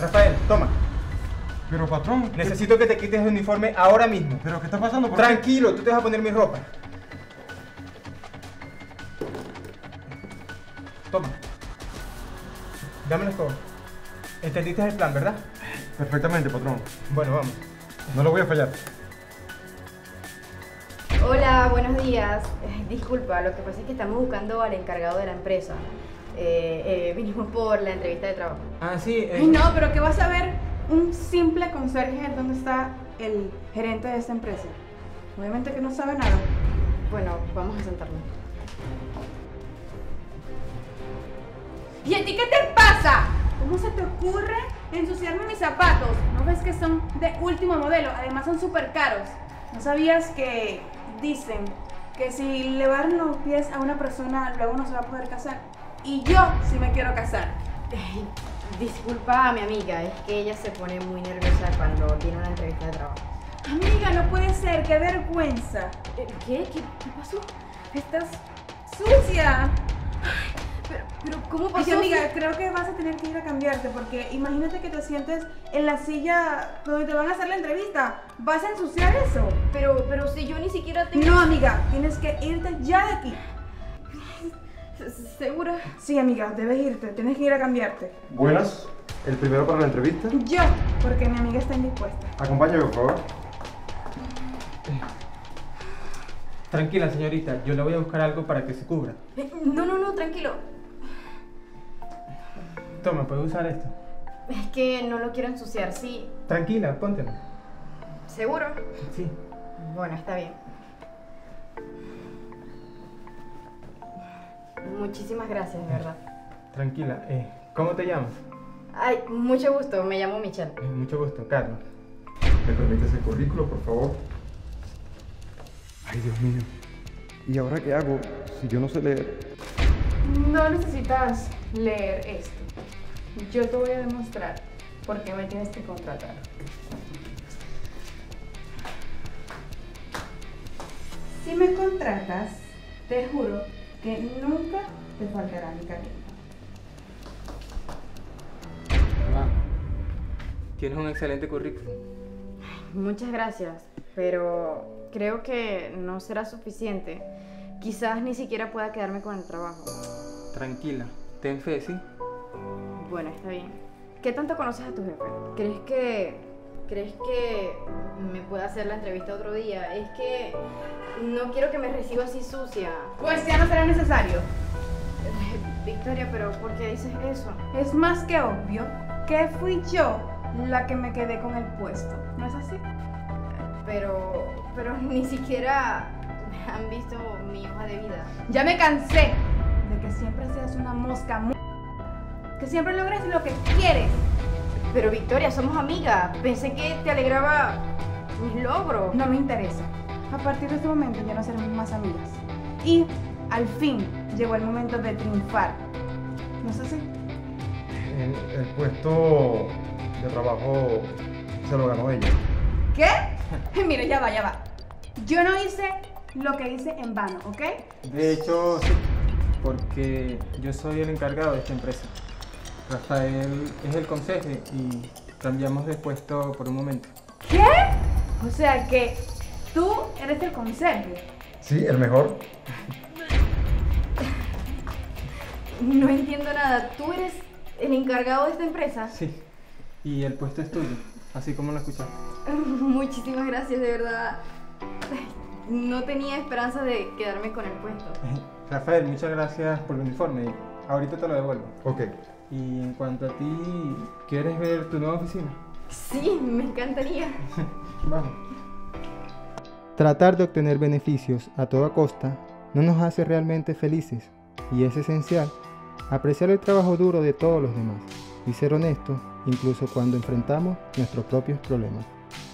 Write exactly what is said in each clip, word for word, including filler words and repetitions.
Rafael, toma. Pero patrón, ¿qué... Necesito que te quites el uniforme ahora mismo. ¿Pero qué está pasando? ¿Por Tranquilo, qué? tú te vas a poner mi ropa. Toma. Dámelo todo. ¿Entendiste el plan, verdad? Perfectamente, patrón. Bueno, vamos. No lo voy a fallar. Hola, buenos días. Eh, disculpa, lo que pasa es que estamos buscando al encargado de la empresa. Eh, eh, vinimos por la entrevista de trabajo. Ah, sí. Eh. Ay, no, pero ¿qué vas a ver? Un simple conserje donde está el gerente de esta empresa. Obviamente que no sabe nada. Bueno, vamos a sentarnos. ¿Y a ti qué te pasa? ¿Cómo se te ocurre ensuciarme mis zapatos? ¿No ves que son de último modelo? Además son súper caros. ¿No sabías que dicen que si le barren los pies a una persona luego no se va a poder casar? Y yo sí me quiero casar. Eh, disculpa a mi amiga, es que ella se pone muy nerviosa cuando tiene una entrevista de trabajo. Amiga, no puede ser, qué vergüenza. Eh, ¿Qué? ¿Qué? ¿Qué pasó? Estás sucia. Pero, pero ¿cómo pasó? Oye, amiga, creo que vas a tener que ir a cambiarte porque imagínate que te sientes en la silla donde te van a hacer la entrevista. ¿Vas a ensuciar eso? Pero, pero si yo ni siquiera tengo... No, amiga, tienes que irte ya de aquí. ¿Segura? Sí, amiga, debes irte, tienes que ir a cambiarte. Buenas. ¿El primero para la entrevista? Yo, porque mi amiga está indispuesta. Acompáñame, por favor. Tranquila, señorita. Yo le voy a buscar algo para que se cubra. Eh, no, no, no, tranquilo. Toma, ¿puedes usar esto? Es que no lo quiero ensuciar, sí. Tranquila, póntelo. ¿Seguro? Sí. Bueno, está bien. Muchísimas gracias, de verdad. Tranquila. Eh, ¿Cómo te llamas? Ay, mucho gusto, me llamo Michelle. Eh, mucho gusto, Carlos. ¿Me permites el currículo, por favor? Ay, Dios mío. ¿Y ahora qué hago si yo no sé leer? No necesitas leer esto. Yo te voy a demostrar por qué me tienes que contratar. Si me contratas, te juro que nunca te faltará mi cariño. Va. Tienes un excelente currículum. Muchas gracias, pero creo que no será suficiente. Quizás ni siquiera pueda quedarme con el trabajo. Tranquila. Ten fe, ¿sí? Bueno, está bien. ¿Qué tanto conoces a tu jefe? ¿Crees que... ¿Crees que me pueda hacer la entrevista otro día? Es que no quiero que me reciba así sucia. Pues ya no será necesario. Victoria, pero ¿por qué dices eso? Es más que obvio que fui yo la que me quedé con el puesto. ¿No es así? Pero... pero ni siquiera han visto mi hoja de vida. Ya me cansé de que siempre seas una mosca mu... que siempre logres lo que quieres. Pero Victoria, somos amigas. Pensé que te alegraba mis logros. No me interesa. A partir de este momento ya no seremos más amigas. Y al fin llegó el momento de triunfar. ¿No es así? El, el puesto de trabajo se lo ganó ella. ¿Qué? Mira, ya va, ya va. Yo no hice lo que hice en vano, ¿ok? De hecho, sí. Porque yo soy el encargado de esta empresa. Rafael es el conserje y cambiamos de puesto por un momento. ¿Qué? O sea que tú eres el conserje. Sí, el mejor. No entiendo nada. ¿Tú eres el encargado de esta empresa? Sí. Y el puesto es tuyo, así como lo escuchaste. Muchísimas gracias, de verdad. No tenía esperanza de quedarme con el puesto. Rafael, muchas gracias por el uniforme. Ahorita te lo devuelvo. Ok. Y en cuanto a ti, ¿quieres ver tu nueva oficina? Sí, me encantaría. Vamos. Tratar de obtener beneficios a toda costa no nos hace realmente felices y es esencial apreciar el trabajo duro de todos los demás y ser honestos incluso cuando enfrentamos nuestros propios problemas.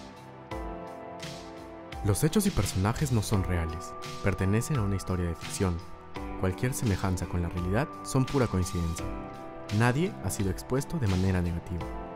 Los hechos y personajes no son reales, pertenecen a una historia de ficción. Cualquier semejanza con la realidad son pura coincidencia. Nadie ha sido expuesto de manera negativa.